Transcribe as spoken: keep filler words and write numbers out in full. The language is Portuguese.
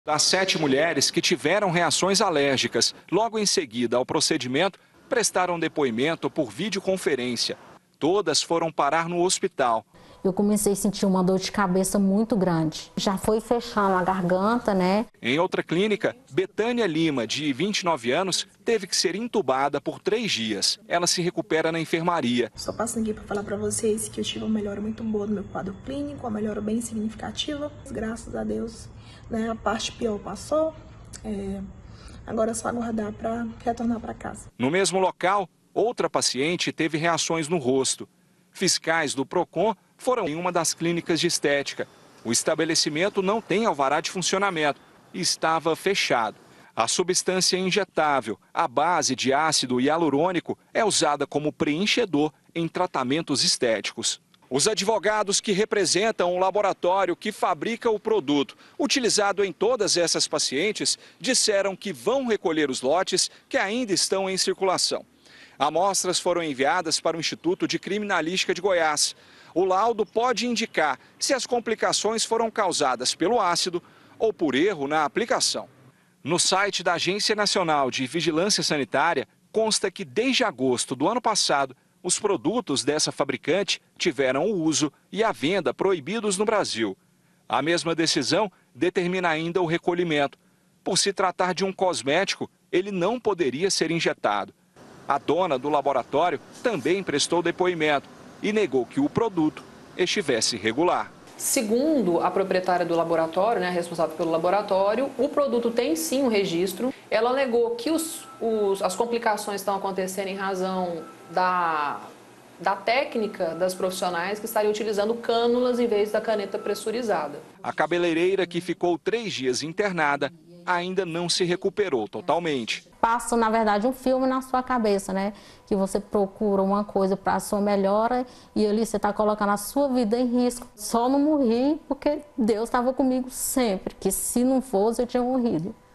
Das sete mulheres que tiveram reações alérgicas logo em seguida ao procedimento, prestaram depoimento por videoconferência. Todas foram parar no hospital. Eu comecei a sentir uma dor de cabeça muito grande. Já foi fechando a garganta, né? Em outra clínica, Betânia Lima, de vinte e nove anos, teve que ser entubada por três dias. Ela se recupera na enfermaria. Só passando aqui para falar para vocês que eu tive uma melhora muito boa no meu quadro clínico, uma melhora bem significativa. Graças a Deus, né, a parte pior passou. É... Agora é só aguardar para retornar para casa. No mesmo local, outra paciente teve reações no rosto. Fiscais do Procon foram em uma das clínicas de estética. O estabelecimento não tem alvará de funcionamento e estava fechado. A substância injetável, à base de ácido hialurônico, é usada como preenchedor em tratamentos estéticos. Os advogados que representam o laboratório que fabrica o produto, utilizado em todas essas pacientes, disseram que vão recolher os lotes que ainda estão em circulação. Amostras foram enviadas para o Instituto de Criminalística de Goiás. O laudo pode indicar se as complicações foram causadas pelo ácido ou por erro na aplicação. No site da Agência Nacional de Vigilância Sanitária, consta que desde agosto do ano passado, os produtos dessa fabricante tiveram o uso e a venda proibidos no Brasil. A mesma decisão determina ainda o recolhimento. Por se tratar de um cosmético, ele não poderia ser injetado. A dona do laboratório também prestou depoimento e negou que o produto estivesse irregular. Segundo a proprietária do laboratório, né, responsável pelo laboratório, o produto tem sim um registro. Ela negou que os, os, as complicações estão acontecendo em razão da, da técnica das profissionais que estariam utilizando cânulas em vez da caneta pressurizada. A cabeleireira, que ficou três dias internada, ainda não se recuperou totalmente. Passa, na verdade, um filme na sua cabeça, né? Que você procura uma coisa para a sua melhora e ali você está colocando a sua vida em risco. Só não morri porque Deus estava comigo sempre, que se não fosse eu tinha morrido.